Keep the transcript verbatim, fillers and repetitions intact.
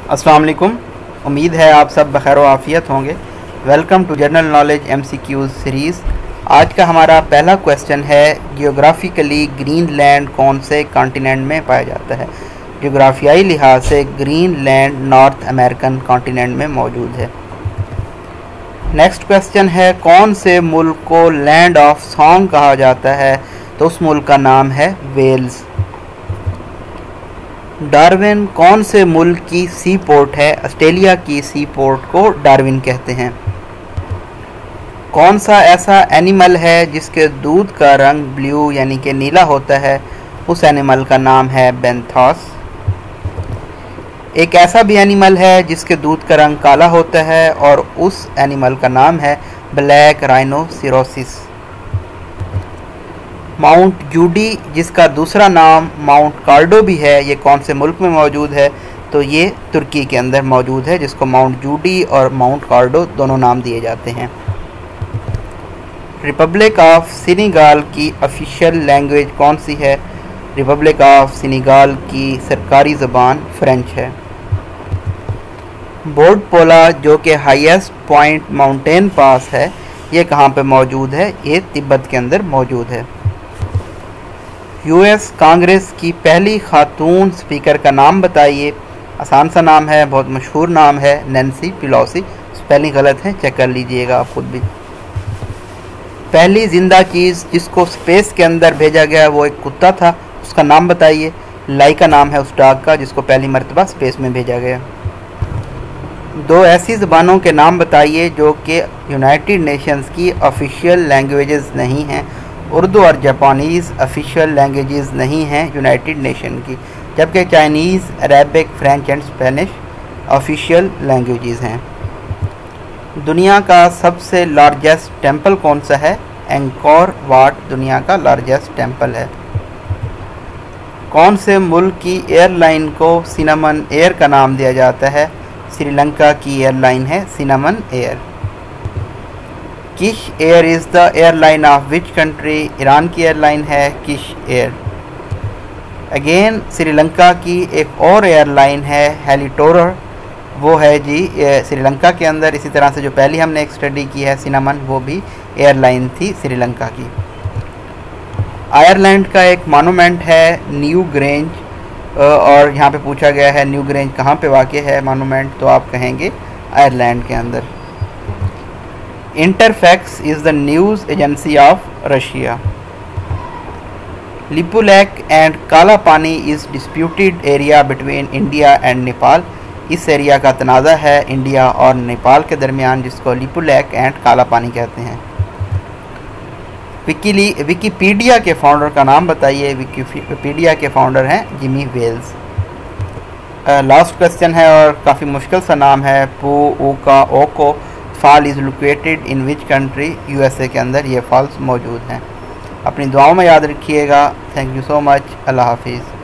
अस्सलाम वालेकुम। उम्मीद है आप सब बखैर आफ़ियत होंगे। Welcome to general knowledge MCQs series. आज का हमारा पहला क्वेश्चन है, जियोग्राफिकली ग्रीनलैंड कौन से कॉन्टिनेंट में पाया जाता है। जियोग्राफियाई लिहाज से ग्रीनलैंड नॉर्थ अमेरिकन कॉन्टिनेंट में मौजूद है। नेक्स्ट क्वेश्चन है, कौन से मुल्क को लैंड ऑफ सॉन्ग कहा जाता है, तो उस मुल्क का नाम है वेल्स। डार्विन कौन से मुल्क की सी पोर्ट है। ऑस्ट्रेलिया की सी पोर्ट को डार्विन कहते हैं। कौन सा ऐसा एनिमल है जिसके दूध का रंग ब्लू यानी कि नीला होता है, उस एनिमल का नाम है बेंथोस। एक ऐसा भी एनिमल है जिसके दूध का रंग काला होता है और उस एनिमल का नाम है ब्लैक राइनोसिरोसिस। माउंट जूडी जिसका दूसरा नाम माउंट कार्डो भी है, ये कौन से मुल्क में मौजूद है, तो ये तुर्की के अंदर मौजूद है, जिसको माउंट जूडी और माउंट कार्डो दोनों नाम दिए जाते हैं। रिपब्लिक ऑफ सेनेगल की ऑफिशियल लैंग्वेज कौन सी है। रिपब्लिक ऑफ सेनेगल की सरकारी ज़बान फ्रेंच है। बोर्ड पोला जो कि हाईएस्ट पॉइंट माउंटेन पास है, ये कहाँ पे मौजूद है, ये तिब्बत के अंदर मौजूद है। यूएस कांग्रेस की पहली खातून स्पीकर का नाम बताइए। आसान सा नाम है, बहुत मशहूर नाम है, नैन्सी पेलोसी। स्पेलिंग गलत है, चेक कर लीजिएगा आप खुद भी। पहली जिंदा चीज़ जिसको स्पेस के अंदर भेजा गया वो एक कुत्ता था, उसका नाम बताइए। लाइका नाम है उस डॉग का जिसको पहली मरतबा स्पेस में भेजा गया। दो ऐसी ज़बानों के नाम बताइए जो कि यूनाइटेड नेशंस की ऑफिशियल लैंग्वेजेस नहीं हैं। उर्दू और जापानीज़ ऑफिशियल लैंग्वेजेस नहीं हैं यूनाइटेड नेशन की, जबकि Chinese, Arabic, French and Spanish official languages हैं। दुनिया का सबसे लार्जेस्ट टेंपल कौन सा है। एंकोर वाट दुनिया का लार्जेस्ट टेंपल है। कौन से मुल्क की एयरलाइन को सिनामन एयर का नाम दिया जाता है। श्रीलंका की एयरलाइन है Cinnamon Air. Kish Air is the airline of which country. Iran की एयरलाइन है किश एयर। अगेन श्रीलंका की एक और एयरलाइन है हेलिटोरर, वो है जी श्रीलंका के अंदर। इसी तरह से जो पहली हमने एक स्टडी की है सिनामन, वो भी एयरलाइन थी श्रीलंका की। आयरलैंड का एक मोनूमेंट है न्यू ग्रेंज, और यहाँ पे पूछा गया है न्यू ग्रेंज कहाँ पे वाक़ है मोनूमेंट, तो आप कहेंगे आयरलैंड के अंदर। Interfax is the news agency of Russia. Lipulekh and Kala Pani is disputed area between India and Nepal. इस एरिया का तनाज़ा है इंडिया और नेपाल के दरमियान, जिसको लिपुलेक एंड काला पानी कहते हैं। विकीली विकीपीडिया के फाउंडर का नाम बताइए। विकीपीडिया के फाउंडर हैं जिमी वेल्स। लास्ट क्वेश्चन है और काफ़ी मुश्किल सा नाम है, पू ऊका ओको fall is located in which country. USA के अंदर ये फॉल्स मौजूद हैं। अपनी दुआओं में याद रखिएगा। Thank you so much. अल्लाह हाफिज़।